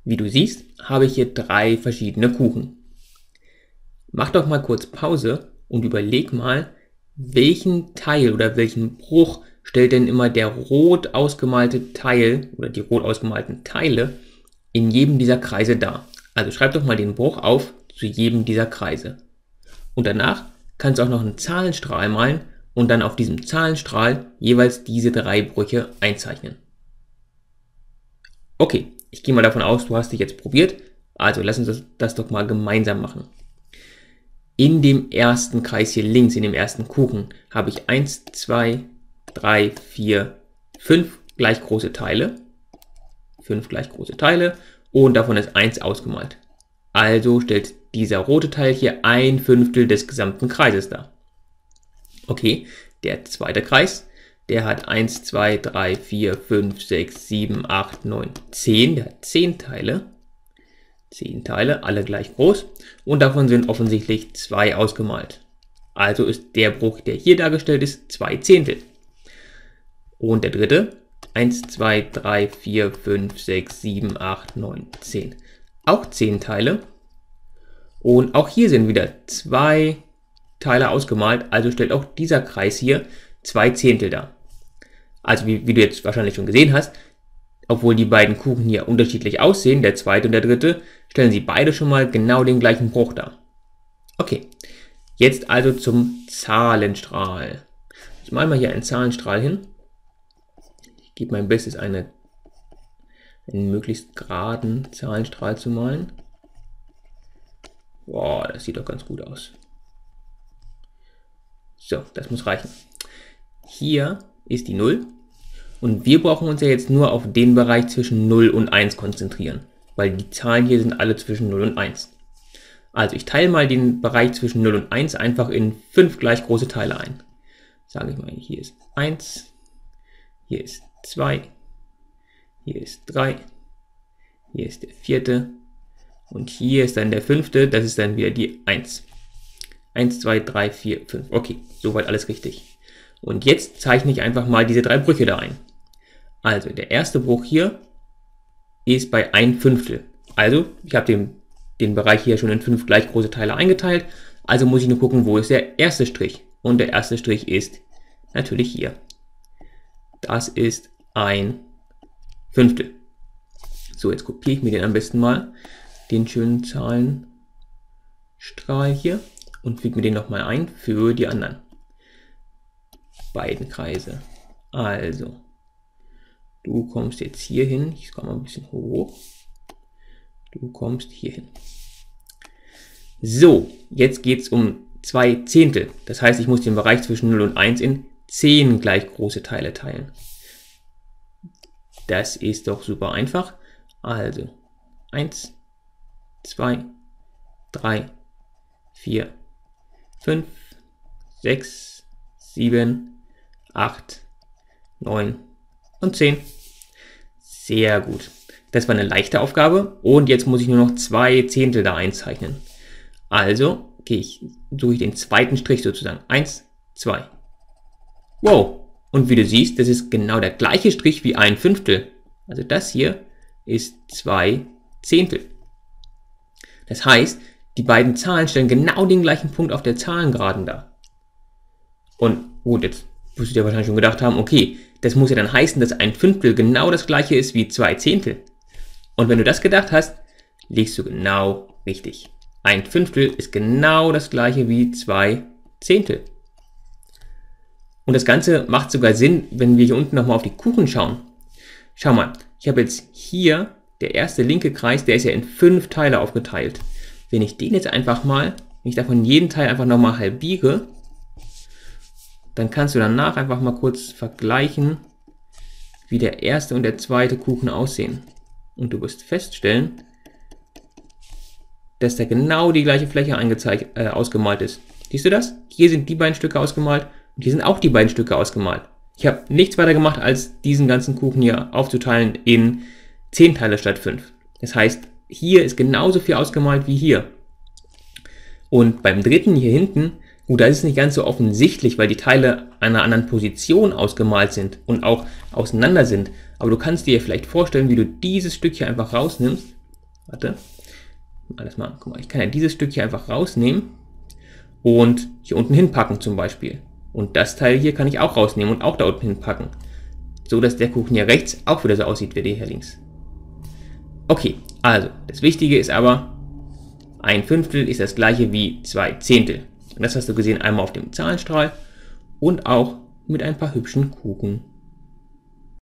Wie du siehst, habe ich hier 3 verschiedene Kuchen. Mach doch mal kurz Pause und überleg mal, welchen Teil oder welchen Bruch stellt denn immer der rot ausgemalte Teil oder die rot ausgemalten Teile in jedem dieser Kreise dar. Also schreib doch mal den Bruch auf zu jedem dieser Kreise. Und danach kannst du auch noch einen Zahlenstrahl malen und dann auf diesem Zahlenstrahl jeweils diese 3 Brüche einzeichnen. Okay, ich gehe mal davon aus, du hast dich jetzt probiert, also lass uns das doch mal gemeinsam machen. In dem ersten Kreis hier links, in dem ersten Kuchen, habe ich 1, 2, 3, 4, 5 gleich große Teile. 5 gleich große Teile und davon ist 1 ausgemalt. Also stellt dieser rote Teil hier 1/5 des gesamten Kreises dar. Okay, der zweite Kreis, der hat 1, 2, 3, 4, 5, 6, 7, 8, 9, 10. Der hat 10 Teile. 10 Teile, alle gleich groß. Und davon sind offensichtlich 2 ausgemalt. Also ist der Bruch, der hier dargestellt ist, 2/10. Und der dritte, 1, 2, 3, 4, 5, 6, 7, 8, 9, 10. Auch 10 Teile. Und auch hier sind wieder 2 Teile ausgemalt. Also stellt auch dieser Kreis hier 2/10 dar. Also wie du jetzt wahrscheinlich schon gesehen hast, obwohl die beiden Kuchen hier unterschiedlich aussehen, der zweite und der dritte, stellen sie beide schon mal genau den gleichen Bruch dar. Okay, jetzt also zum Zahlenstrahl. Ich male mal hier einen Zahlenstrahl hin. Ich gebe mein Bestes, einen möglichst geraden Zahlenstrahl zu malen. Boah, das sieht doch ganz gut aus. So, das muss reichen. Hier ist die 0. Und wir brauchen uns ja jetzt nur auf den Bereich zwischen 0 und 1 konzentrieren, weil die Zahlen hier sind alle zwischen 0 und 1. Also ich teile mal den Bereich zwischen 0 und 1 einfach in 5 gleich große Teile ein. Sage ich mal, hier ist 1, hier ist 2, hier ist 3, hier ist der 4. und hier ist dann der 5. Das ist dann wieder die 1. 1, 2, 3, 4, 5. Okay, soweit alles richtig. Und jetzt zeichne ich einfach mal diese 3 Brüche da ein. Also der erste Bruch hier ist bei 1/5. Also ich habe den Bereich hier schon in 5 gleich große Teile eingeteilt. Also muss ich nur gucken, wo ist der erste Strich. Und der erste Strich ist natürlich hier. Das ist 1/5. So, jetzt kopiere ich mir den am besten mal, den schönen Zahlenstrahl hier, und füge mir den nochmal ein für die anderen beiden Kreise. Also, du kommst jetzt hier hin, ich komme mal ein bisschen hoch, du kommst hier hin. So, jetzt geht es um 2/10. Das heißt, ich muss den Bereich zwischen 0 und 1 in 10 gleich große Teile teilen. Das ist doch super einfach. Also 1, 2, 3, 4, 5, 6, 7, 8, 9 und 10. Sehr gut. Das war eine leichte Aufgabe und jetzt muss ich nur noch 2/10 da einzeichnen. Also suche ich den zweiten Strich sozusagen. 1, 2. Wow. Und wie du siehst, das ist genau der gleiche Strich wie 1/5. Also das hier ist 2/10. Das heißt, die beiden Zahlen stellen genau den gleichen Punkt auf der Zahlengeraden dar. Und gut, jetzt wirst du dir wahrscheinlich schon gedacht haben, okay, das muss ja dann heißen, dass 1/5 genau das gleiche ist wie 2/10. Und wenn du das gedacht hast, liegst du genau richtig. 1/5 ist genau das gleiche wie 2/10. Und das Ganze macht sogar Sinn, wenn wir hier unten nochmal auf die Kuchen schauen. Schau mal, ich habe jetzt hier, der erste linke Kreis, der ist ja in 5 Teile aufgeteilt. Wenn ich den jetzt einfach mal, wenn ich davon jeden Teil einfach nochmal halbiere, dann kannst du danach einfach mal kurz vergleichen, wie der erste und der zweite Kuchen aussehen. Und du wirst feststellen, dass da genau die gleiche Fläche ausgemalt ist. Siehst du das? Hier sind die beiden Stücke ausgemalt und hier sind auch die beiden Stücke ausgemalt. Ich habe nichts weiter gemacht, als diesen ganzen Kuchen hier aufzuteilen in 10 Teile statt 5. Das heißt, hier ist genauso viel ausgemalt wie hier. Und beim dritten hier hinten, gut, da ist es nicht ganz so offensichtlich, weil die Teile an einer anderen Position ausgemalt sind und auch auseinander sind. Aber du kannst dir vielleicht vorstellen, wie du dieses Stück hier einfach rausnimmst Warte. Alles mal. Guck mal, ich kann ja dieses Stück hier einfach rausnehmen und hier unten hinpacken zum Beispiel. Und das Teil hier kann ich auch rausnehmen und auch da unten hinpacken. So, dass der Kuchen hier rechts auch wieder so aussieht wie der hier links. Okay, also, das Wichtige ist aber, 1/5 ist das gleiche wie 2/10. Und das hast du gesehen einmal auf dem Zahlenstrahl und auch mit ein paar hübschen Kuchen.